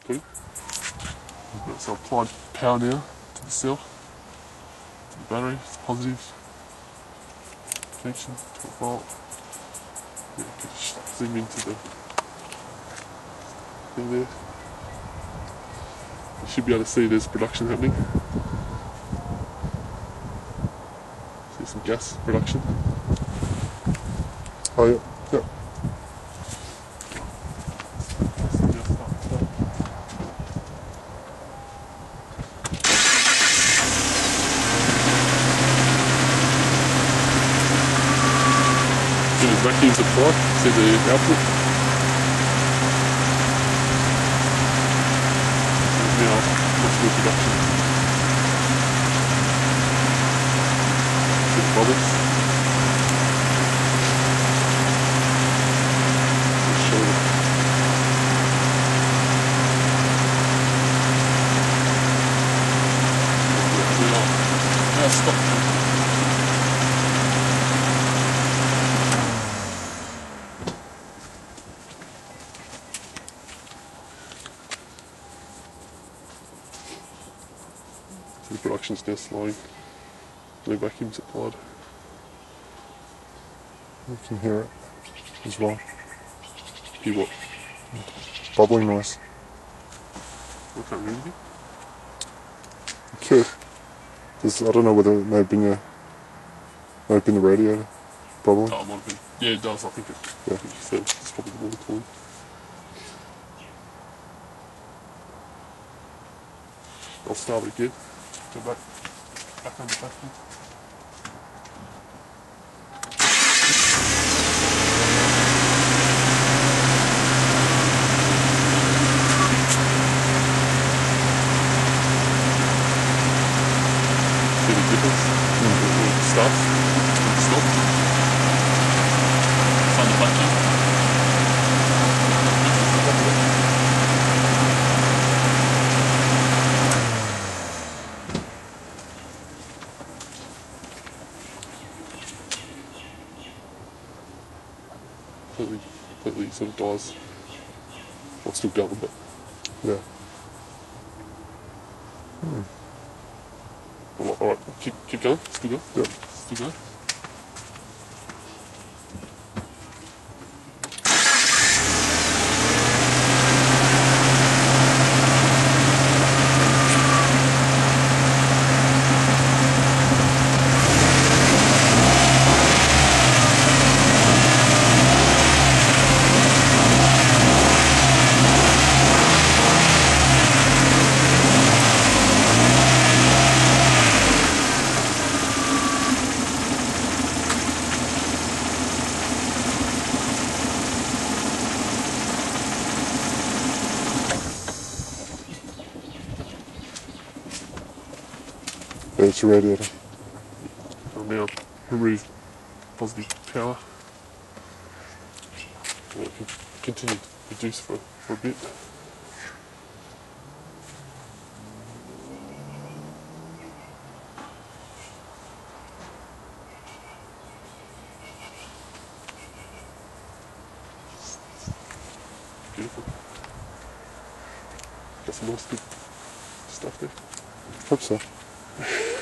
putting. So applied power now to the cell, to the battery. It's positive connection, 12 volt. Yeah, you can just zoom into the thing there. You should be able to see there's production happening. See some gas production. Oh yeah, yeah. See the vacuum supply, see the output. Now, much more production. See the bubbles. Just show it. Now stop. So the production's now slowing. No vacuum supplied. You can hear it as well. Hear what? Bubbling noise. I can't hear anything. Okay. I don't know whether it may have been the radiator bubbling. Oh, it might have been. Yeah, it does. I think Yeah. you said it's probably the water cooling. I'll start it again. Go back on the vacuum. See the difference? When it starts, when it stops. It's on the vacuum. Completely sort of dies. Well, it's still going, but Yeah. alright, keep going. Still going. Yeah. Still going. Yeah, it's a radiator. I'll now remove positive power. And it can continue to reduce for a bit. Beautiful. Got some nice good stuff there. Hope so.